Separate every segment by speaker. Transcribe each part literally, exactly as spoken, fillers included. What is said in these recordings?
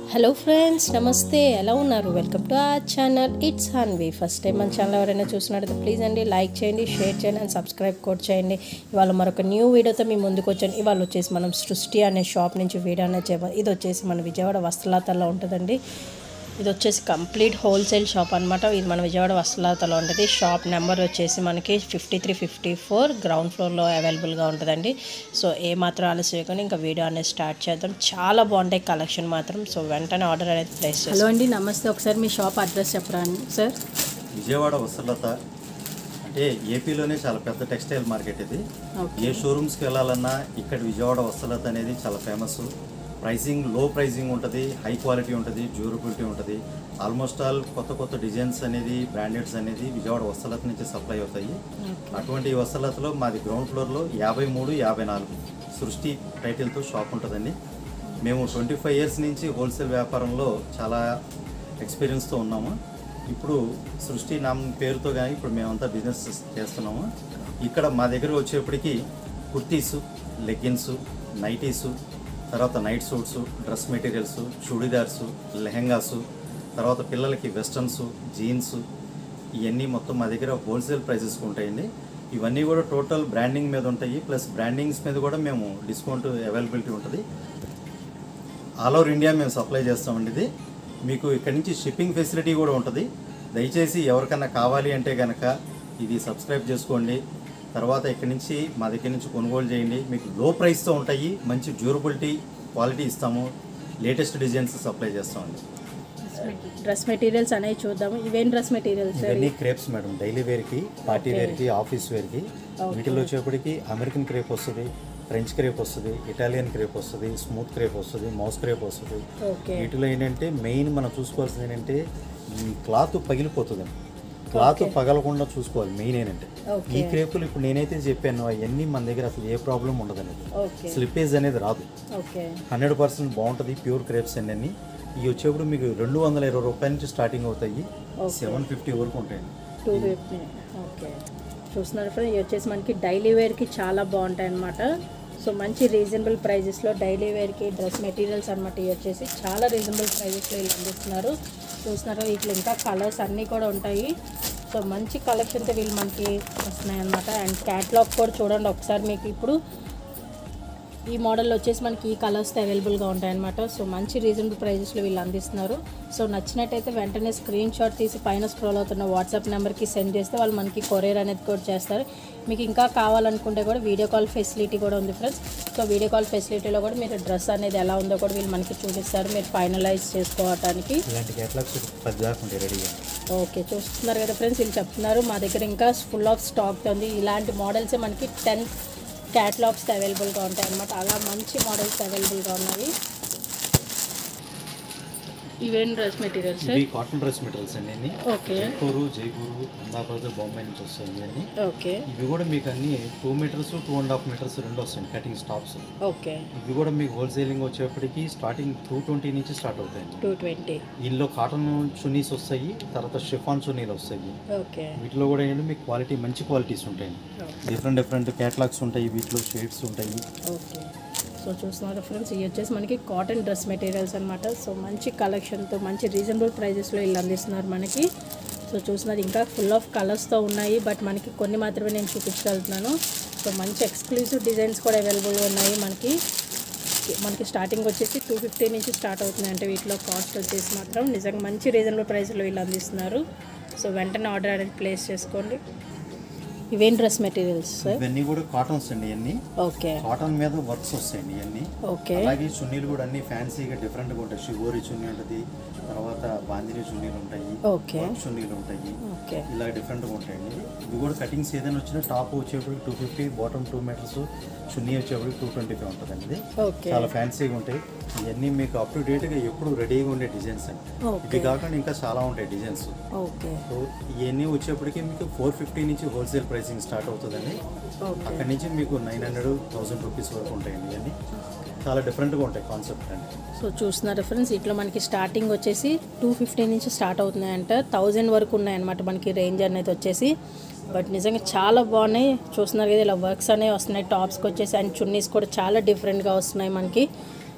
Speaker 1: Hello friends, నమస్తే. ఎలా ఉన్నారు? Welcome to our channel. It's Hanvi. First time మన ఛానల్ ఎవరైనా చూసినట్లయితే ప్లీజ్ అండి లైక్ చేయండి, షేర్ చేయండి అండ్ సబ్స్క్రైబ్ కూడా చేయండి. ఇవాళ మరొక న్యూ వీడియోతో మీ ముందుకు వచ్చాను. ఇవాళ వచ్చేసి మనం సృష్టి అనే షాప్ నుంచి వీడియో అనేది చేయాలి. ఇది వచ్చేసి మన విజయవాడ వస్త్రలతలో ఉంటుందండి. ఇది వచ్చేసి కంప్లీట్ హోల్సేల్ షాప్ అనమాట. ఇది మన విజయవాడ వస్త్రలతలో ఉంటుంది. షాప్ నెంబర్ వచ్చేసి మనకి fifty three fifty four ground ఫ్లోర్లో అవైలబుల్గా ఉంటుందండి. సో ఏ మాత్రం ఆలస్యం చేయకుండా ఇంకా వీడియో అనేది స్టార్ట్ చేద్దాం. చాలా బాగుంటాయి కలెక్షన్ మాత్రం. సో వెంటనే ఆర్డర్ అనేది ప్లేస్ చేస్తాం. హలో అండి, నమస్తే. ఒకసారి మీ షాప్ అడ్రస్ చెప్పరా సార్?
Speaker 2: విజయవాడ వస్త్రలత అంటే ఏపీలోనే చాలా పెద్ద టెక్స్టైల్ మార్కెట్ ఇది. ఏ షోరూమ్స్కి వెళ్ళాలన్నా ఇక్కడ విజయవాడ వస్త్రలత అనేది చాలా ఫేమస్. ప్రైసింగ్ లో ప్రైసింగ్ ఉంటుంది, హై క్వాలిటీ ఉంటుంది, డ్యూరబిలిటీ ఉంటుంది. ఆల్మోస్ట్ ఆల్ కొత్త కొత్త డిజైన్స్ అనేది బ్రాండెడ్స్ అనేది విజయవాడ వస్త్రలత నుంచి సప్లై అవుతాయి. అటువంటి వస్త్రలతలో మాది గ్రౌండ్ ఫ్లోర్లో యాభై మూడు యాభై నాలుగు సృష్టి టైటిల్తో షాప్ ఉంటుందండి. మేము ట్వంటీ ఫైవ్ ఇయర్స్ నుంచి హోల్సేల్ వ్యాపారంలో చాలా ఎక్స్పీరియన్స్తో ఉన్నాము. ఇప్పుడు సృష్టి నామ పేరుతో కానీ ఇప్పుడు మేమంతా బిజినెస్ చేస్తున్నాము. ఇక్కడ మా దగ్గర వచ్చేప్పటికి కుర్తీసు, లెగ్గిన్స్, నైటీసు, తర్వాత night suits, dress materials, churidars, lehengas, తర్వాత పిల్లలకి వెస్ట్రన్స్, జీన్స్, ఇవన్నీ మొత్తం మా దగ్గర హోల్సేల్ ప్రైసెస్కి ఉంటాయండి. ఇవన్నీ కూడా టోటల్ బ్రాండింగ్ మీద ఉంటాయి. ప్లస్ బ్రాండింగ్స్ మీద కూడా మేము డిస్కౌంట్ అవైలబిలిటీ ఉంటుంది. ఆల్ ఓవర్ ఇండియా మేము సప్లై చేస్తామండి. ఇది మీకు ఇక్కడి నుంచి షిప్పింగ్ ఫెసిలిటీ కూడా ఉంటుంది. దయచేసి ఎవరికన్నా కావాలి అంటే కనుక ఇది సబ్స్క్రైబ్ చేసుకోండి. తర్వాత ఇక్కడి నుంచి మా దగ్గర నుంచి కొనుగోలు చేయండి. మీకు లో ప్రైస్తో ఉంటాయి, మంచి డ్యూరబిలిటీ క్వాలిటీ ఇస్తాము, లేటెస్ట్ డిజైన్స్ సప్లై చేస్తామండి.
Speaker 1: డ్రెస్ మెటీరియల్స్ అనేవి చూద్దాము. ఇవేం డ్రెస్ మెటీరియల్స్?
Speaker 2: ఇవన్నీ క్రేప్స్ మేడం, డైలీ వేర్కి, పార్టీ వేర్కి, ఆఫీస్ వేర్కి. వీటిలో వచ్చేప్పటికి అమెరికన్ క్రేప్ వస్తుంది, ఫ్రెంచ్ క్రేప్ వస్తుంది, ఇటాలియన్ క్రేప్ వస్తుంది, స్మూత్ క్రేప్ వస్తుంది, మౌస్ క్రేప్ వస్తుంది. వీటిలో ఏంటంటే మెయిన్ మనం చూసుకోవాల్సింది ఏంటంటే ఈ క్లాత్ పగిలిపోతుంది. క్లాత్ పగలకుండా చూసుకోవాలి మెయిన్ ఏంటంటే. ఈ క్రేపులు ఇప్పుడు నేనైతే చెప్పాను అవన్నీ మన దగ్గర అసలు ఏ ప్రాబ్లం ఉండదు అనేది, స్లిప్పేజ్ అనేది రాదు. హండ్రెడ్ పర్సెంట్ బాగుంటుంది ప్యూర్ క్రేప్స్ అన్నీ. ఇవి వచ్చేప్పుడు మీకు రెండు వందల ఇరవై రూపాయల నుంచి స్టార్టింగ్ అవుతాయి, సెవెన్ ఫిఫ్టీ వరకు ఉంటాయండి.
Speaker 1: Two fifty okay. చూస్తున్నారు ఫ్రెండ్, ఇవి వచ్చేసి మనకి డైలీ వేర్కి చాలా బాగుంటాయి అన్నమాట. సో మంచి రీజనబుల్ ప్రైజెస్లో డైలీ వేర్కి డ్రెస్ మెటీరియల్స్ అనమాట. ఇవి వచ్చేసి చాలా రీజనబుల్ ప్రైజెస్లో వీళ్ళు అందిస్తున్నారు. చూస్తున్నారు వీటిలో ఇంకా కలర్స్ అన్నీ కూడా ఉంటాయి. సో మంచి కలెక్షన్తో వీళ్ళు మనకి వస్తున్నాయి అన్నమాట. అండ్ క్యాట్లాగ్ కూడా చూడండి ఒకసారి. మీకు ఇప్పుడు ఈ మోడల్ వచ్చేసి మనకి ఈ కలర్స్తో అవైలబుల్గా ఉంటాయన్నమాట. సో మంచి రీజనబుల్ ప్రైజెస్లో వీళ్ళు అందిస్తున్నారు. సో నచ్చినట్టయితే వెంటనే స్క్రీన్ షాట్ తీసి పైన స్క్రోల్ అవుతున్న వాట్సాప్ నెంబర్కి సెండ్ చేస్తే వాళ్ళు మనకి కొరియర్ అనేది కూడా చేస్తారు. మీకు ఇంకా కావాలనుకుంటే కూడా వీడియో కాల్ ఫెసిలిటీ కూడా ఉంది ఫ్రెండ్స్. సో వీడియో కాల్ ఫెసిలిటీలో కూడా మీరు డ్రెస్ అనేది ఎలా ఉందో కూడా వీళ్ళు మనకి చూపిస్తారు, మీరు ఫైనలైజ్ చేసుకోవడానికి. ఓకే, చూస్తున్నారు కదా ఫ్రెండ్స్, వీళ్ళు చెప్తున్నారు మా దగ్గర ఇంకా ఫుల్ ఆఫ్ స్టాక్ ఉంది. ఇలాంటి మోడల్సే మనకి టెన్ క్యాటలాగ్స్ అవైలబుల్గా ఉంటాయి అన్నమాట. అలా మంచి మోడల్స్ అవైలబుల్గా ఉన్నాయి. ఇవేం డ్రెస్ మెటీరియల్స్?
Speaker 2: ఇవి కాటన్ డ్రెస్ మెటీరియల్స్ అండి అన్ని.
Speaker 1: ఓకే.
Speaker 2: జైపూరు, జైపూరు, అహ్మదాబాద్, బాంబే నుంచి వస్తాయి అన్ని.
Speaker 1: ఓకే.
Speaker 2: ఇవి కూడా మీకు అన్ని two meters two and half meters రెండు వస్తాయి కటింగ్ స్టాప్స్.
Speaker 1: ఓకే.
Speaker 2: ఇవి కూడా మీకు హోల్సేలింగ్ వచ్చేప్పటికి స్టార్టింగ్ టూ ట్వంటీ నుంచి స్టార్ట్ అవుతాయి.
Speaker 1: టూ ట్వంటీ
Speaker 2: ఇందులో కాటన్ చున్నీస్ వస్తాయి, తర్వాత షిఫాన్ చున్నీలు వస్తాయి.
Speaker 1: ఓకే.
Speaker 2: వీటిలో కూడా ఏంటంటే మీకు క్వాలిటీ మంచి క్వాలిటీస్ ఉంటాయి. డిఫరెంట్ డిఫరెంట్ క్యాటలాగ్స్ ఉంటాయి, వీటిలో షేడ్స్ ఉంటాయి.
Speaker 1: ఓకే. సో చూస్తున్నారు ఫ్రెండ్స్, ఇవి వచ్చేసి మనకి కాటన్ డ్రెస్ మెటీరియల్స్ అనమాట. సో మంచి కలెక్షన్తో మంచి రీజనబుల్ ప్రైజెస్లో వీళ్ళు అందిస్తున్నారు మనకి. సో చూస్తున్నారు ఇంకా ఫుల్ ఆఫ్ కలర్స్తో ఉన్నాయి, బట్ మనకి కొన్ని మాత్రమే నేను చూపించగలుగుతున్నాను. సో మంచి ఎక్స్క్లూజివ్ డిజైన్స్ కూడా అవైలబుల్గా ఉన్నాయి మనకి. మనకి స్టార్టింగ్ వచ్చేసి టూ ఫిఫ్టీ నుంచి స్టార్ట్ అవుతుంది. అంటే వీటిలో కాస్ట్ వచ్చేసి మాత్రం నిజంగా మంచి రీజనబుల్ ప్రైస్లో వీళ్ళు అందిస్తున్నారు. సో వెంటనే ఆర్డర్ అనేది ప్లేస్ చేసుకోండి. ఇవేం డ్రెస్ మెటీరియల్స్ సార్?
Speaker 2: ఇవన్నీ కూడా కాటన్స్ అండి ఇవన్నీ.
Speaker 1: ఓకే.
Speaker 2: కాటన్ మీద వర్క్స్ వస్తాయండి ఇవన్నీ.
Speaker 1: ఓకే.
Speaker 2: అలాగే చున్నీలు కూడా అన్ని ఫ్యాన్సీగా డిఫరెంట్గా ఉంటాయి. షివోరి చున్నీ ఉంటుంది, తర్వాత బాందిని చున్నీలు ఉంటాయి,
Speaker 1: ఓకే,
Speaker 2: చున్నీలు ఉంటాయి.
Speaker 1: ఓకే.
Speaker 2: ఇలా డిఫరెంట్గా ఉంటాయండి. ఇవి కూడా కటింగ్స్ ఏదైనా వచ్చినా టాప్ వచ్చేప్పటికి two fifty, bottom two meters, chunni వచ్చేప్పటికి టూ ట్వంటీ ఫైవ్ ఉంటుంది అండి.
Speaker 1: ఓకే.
Speaker 2: చాలా ఫ్యాన్సీగా ఉంటాయి ఇవన్నీ. మీకు అప్ టు డేట్గా ఎప్పుడు రెడీగా ఉండే డిజైన్స్ అండి. ఇవి కాకుండా ఇంకా చాలా ఉంటాయి డిజైన్స్.
Speaker 1: ఓకే.
Speaker 2: సో ఇవన్నీ వచ్చేప్పటికి మీకు ఫోర్ ఫిఫ్టీ నుంచి హోల్సేల్ ప్రైసింగ్ స్టార్ట్ అవుతుందండి. అక్కడి నుంచి మీకు నైన్ హండ్రెడ్ థౌసండ్ రూపీస్ వరకు ఉంటాయండి ఇవన్నీ. చాలా డిఫరెంట్గా ఉంటాయి కాన్సెప్ట్ అండి.
Speaker 1: సో చూస్తున్నారు ఫ్రెండ్స్, ఇట్లా మనకి స్టార్టింగ్ వచ్చేసి టూ ఫిఫ్టీ నుంచి స్టార్ట్ అవుతున్నాయంట, థౌజండ్ వరకు ఉన్నాయన్నమాట మనకి రేంజ్ అనేది వచ్చేసి. బట్ నిజంగా చాలా బాగున్నాయి. చూస్తున్నారు కదా ఇలా వర్క్స్ అనేవి వస్తున్నాయి టాప్స్కి వచ్చేసి. అండ్ చున్నీస్ కూడా చాలా డిఫరెంట్గా వస్తున్నాయి మనకి.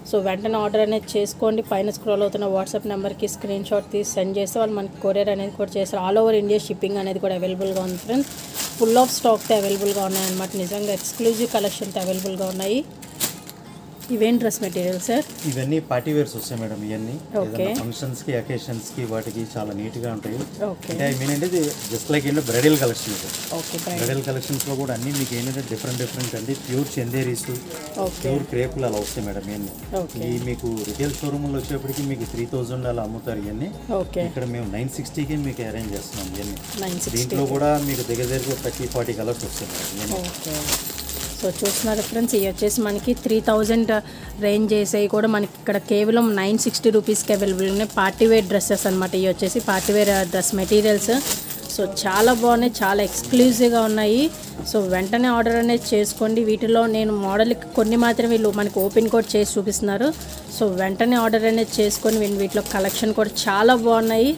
Speaker 1: సో వెంటనే ఆర్డర్ అనేది చేసుకోండి. పైన స్క్రోల్ అవుతున్న వాట్సాప్ నెంబర్కి స్క్రీన్ షాట్ తీసి సెండ్ చేస్తే వాళ్ళు మనకి కొరియర్ అనేది కూడా చేస్తారు. ఆల్ ఓవర్ ఇండియా షిప్పింగ్ అనేది కూడా అవైలబుల్గా ఉంది ఫ్రెండ్స్. ఫుల్ ఆఫ్ స్టాక్తో అవైలబుల్గా ఉన్నాయన్నమాట. నిజంగా ఎక్స్క్లూజివ్ కలెక్షన్తో అవైలబుల్గా ఉన్నాయి. ఇవేం డ్రెస్ మెటీరియల్ సార్?
Speaker 2: ఇవన్నీ పార్టీ వేర్స్ వస్తాయి మేడం. ఇవన్నీ
Speaker 1: ఓకే.
Speaker 2: ఫంక్షన్స్కి అకేషన్స్కి వాటికి చాలా నీట్గా ఉంటాయి.
Speaker 1: ఓకే.
Speaker 2: అంటే ఐ మీన్ అంటే ఇది జస్ట్ లైక్ ఏంటంటే బ్రైడల్ కలెక్షన్ ఇది.
Speaker 1: ఓకే.
Speaker 2: బ్రైడల్ కలెక్షన్స్లో కూడా అన్ని మీకు ఏంటంటే డిఫరెంట్ డిఫరెంట్ అండి. ప్యూర్ చందేరీస్, ప్యూర్ క్రేపులు అలా వస్తాయి మేడం. ఇవన్నీ ఈ మీకు రిటైల్ షోరూమ్లో వచ్చేప్పటికి మీకు త్రీ థౌజండ్ అలా అమ్ముతారు. ఇవన్నీ
Speaker 1: ఓకే.
Speaker 2: ఇక్కడ మేము నైన్ సిక్స్టీకి మీకు అరేంజ్ చేస్తున్నాం. ఇవన్నీ
Speaker 1: నైన్ సిక్స్టీ.
Speaker 2: దీంట్లో కూడా మీకు దగ్గర దగ్గర థర్టీ ఫార్టీ కలర్స్ వస్తాయి మేడం. ఇవన్నీ
Speaker 1: ఓకే. సో చూస్తున్నారు ఫ్రెండ్స్, ఇవి వచ్చేసి మనకి త్రీ థౌజండ్ రేంజ్ చేసేవి కూడా మనకి ఇక్కడ కేవలం నైన్ సిక్స్టీ రూపీస్కి అవైలబుల్ ఉన్నాయి. పార్టీ వేర్ డ్రెస్సెస్ అనమాట. ఇవి వచ్చేసి party wear dress materials. So చాలా బాగున్నాయి, చాలా ఎక్స్క్లూజివ్గా ఉన్నాయి. సో వెంటనే ఆర్డర్ అనేది చేసుకోండి. వీటిలో నేను మోడల్కి కొన్ని మాత్రమే వీళ్ళు మనకి ఓపెన్ కోడ్ చేసి చూపిస్తున్నారు. సో వెంటనే ఆర్డర్ అనేది చేసుకొని వీటిలో కలెక్షన్ కూడా చాలా బాగున్నాయి.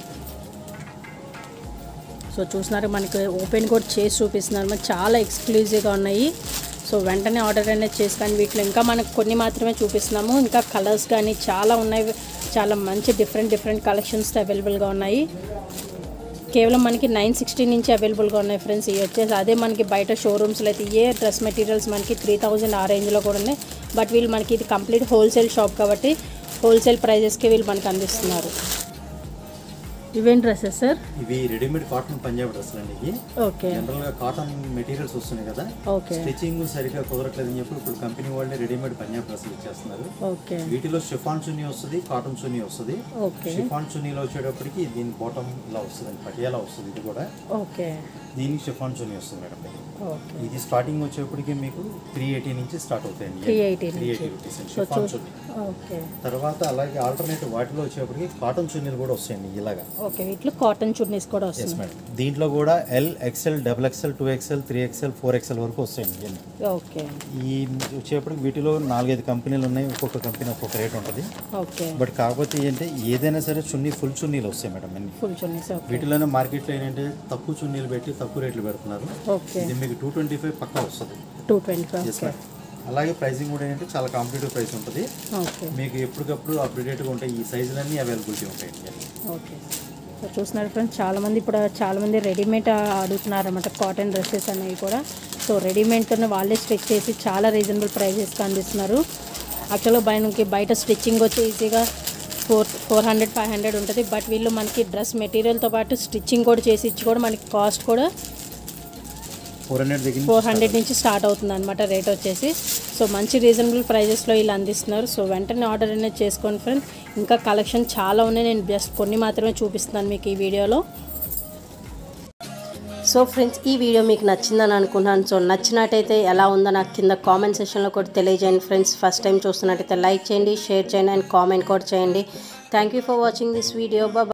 Speaker 1: సో చూస్తున్నారు మనకి ఓపెన్ కూడా చేసి చూపిస్తున్నారు. మనకి చాలా ఎక్స్క్లూజివ్గా ఉన్నాయి. సో వెంటనే ఆర్డర్ అనేది చేసుకొని వీటిలో ఇంకా మనకు కొన్ని మాత్రమే చూపిస్తున్నాము. ఇంకా కలర్స్ కానీ చాలా ఉన్నాయి. చాలా మంచి డిఫరెంట్ డిఫరెంట్ కలెక్షన్స్ అవైలబుల్గా ఉన్నాయి. కేవలం మనకి నైన్ సిక్స్టీ నుంచి అవైలబుల్గా ఉన్నాయి ఫ్రెండ్స్. ఇవి వచ్చేసి అదే మనకి బయట షోరూమ్స్లో అయితే ఏ డ్రెస్ మెటీరియల్స్ మనకి త్రీ థౌజండ్ ఆ రేంజ్లో కూడా ఉన్నాయి. బట్ వీళ్ళు మనకి ఇది కంప్లీట్ హోల్సేల్ షాప్ కాబట్టి హోల్సేల్ ప్రైజెస్కి వీళ్ళు మనకి అందిస్తున్నారు. ఇవేం డ్రెస్సెస్ సార్?
Speaker 2: ఇవి రెడీమేడ్ కాటన్ పంజాబ్ డ్రెస్సులు అండి. ఇవి
Speaker 1: ఓకే.
Speaker 2: జనరల్ గా కాటన్ మెటీరియల్స్ వస్తున్నాయి కదా,
Speaker 1: ఓకే.
Speaker 2: స్టిచ్చింగ్ సరిగ్గా కుదరట్లేదు అని చెప్పి ఇప్పుడు కంపెనీ వాళ్ళే రెడీమేడ్ పంజాబ్ డ్రెస్సులు ఇచ్చేస్తున్నారు.
Speaker 1: ఓకే.
Speaker 2: వీటిలో షిఫాన్ చున్నీ వస్తుంది, కాటన్ చున్నీ వస్తుంది.
Speaker 1: ఓకే.
Speaker 2: షిఫాన్ చున్నీలో వచ్చేటప్పటికి దీని బాటమ్ ఇలా వస్తుంది, పటియాలా వస్తుంది. ఇది కూడా
Speaker 1: ఓకే.
Speaker 2: దీనికి షిఫాన్ చున్నీ వస్తుంది మేడం.
Speaker 1: ఓకే.
Speaker 2: ఇది స్టార్టింగ్ వచ్చేప్పటికి మీకు త్రీ ఎయిటీ నుంచి స్టార్ట్ అవుతాయండి.
Speaker 1: Three eighty
Speaker 2: three eighty rupees chiffon chunni.
Speaker 1: Okay.
Speaker 2: తర్వాత అలాగే ఆల్టర్నేటివ్ వాటిలో వచ్చేప్పటికి కాటన్ చున్నీలు కూడా వస్తాయండి ఇలాగా.
Speaker 1: ఓకే. వీటిలో కాటన్ చున్నీస్ కూడా వస్తాయి
Speaker 2: మేడం. దీంట్లో కూడా L, XL, double XL, two XL, three XL, four XL వరకు వస్తాయండి.
Speaker 1: ఓకే.
Speaker 2: ఈ వచ్చేప్పటికి వీటిలో నాలుగైదు కంపెనీలు ఉన్నాయి. ఒక్కొక్క కంపెనీ ఒక్కొక్క రేట్ ఉంటుంది.
Speaker 1: ఓకే.
Speaker 2: బట్ కాకపోతే ఏంటంటే ఏదైనా సరే చున్నీ ఫుల్ చున్నీలు వస్తాయి మేడం. అన్ని
Speaker 1: ఫుల్ చున్నీస్.
Speaker 2: వీటిలోనే మార్కెట్లో ఏంటంటే తక్కువ చున్నీలు పెట్టి తక్కువ రేట్లు పెడుతున్నారు.
Speaker 1: ఓకే.
Speaker 2: ఇది మీకు టూ ట్వంటీ ఫైవ్ పక్కా వస్తుంది.
Speaker 1: Two twenty five. ఓకే.
Speaker 2: అలాగే ప్రైసింగ్ కూడా ఏంటంటే చాలా కాంపిటేటివ్ ప్రైస్ ఉంటుంది.
Speaker 1: ఓకే.
Speaker 2: మీకు ఎప్పటికప్పుడు అప్డేటెడ్గా ఉంటాయి. ఈ సైజులన్నీ అవైలబిలిటీ ఉంటాయండి.
Speaker 1: ఓకే. సో చూస్తున్నారు ఫ్రెండ్స్, చాలామంది ఇప్పుడు చాలామంది రెడీమేడ్ అడుగుతున్నారు అన్నమాట కాటన్ డ్రెస్సెస్ అనేవి కూడా. సో రెడీమేడ్తో వాళ్ళే స్టిచ్ చేసి చాలా రీజనబుల్ ప్రైజెస్కి అందిస్తున్నారు. యాక్చువల్గా బయటకి బయట స్టిచ్చింగ్ వచ్చి ఈజీగా four four hundred five hundred ఉంటుంది. బట్ వీళ్ళు మనకి డ్రెస్ మెటీరియల్తో పాటు స్టిచ్చింగ్ కూడా చేసి ఇచ్చి కూడా మనకి కాస్ట్ కూడా
Speaker 2: ఫోర్ హండ్రెడ్ దగ్గర
Speaker 1: ఫోర్ హండ్రెడ్ నుంచి స్టార్ట్ అవుతుంది అనమాట రేట్ వచ్చేసి. సో మంచి రీజనబుల్ ప్రైజెస్లో వీళ్ళు అందిస్తున్నారు. సో వెంటనే ఆర్డర్ అనేది చేసుకోండి ఫ్రెండ్స్. ఇంకా కలెక్షన్ చాలా ఉన్నాయి. నేను జస్ట్ కొన్ని మాత్రమే చూపిస్తున్నాను మీకు ఈ వీడియోలో. సో ఫ్రెండ్స్, ఈ వీడియో మీకు నచ్చిందని అనుకుంటున్నాను. సో నచ్చినట్టయితే ఎలా ఉందో నాకు కింద కామెంట్ సెక్షన్లో కూడా తెలియజేయండి ఫ్రెండ్స్. ఫస్ట్ టైం చూస్తున్నట్టయితే లైక్ చేయండి, షేర్ చేయండి అండ్ కామెంట్ కూడా చేయండి. Thank you for watching this video. Bye.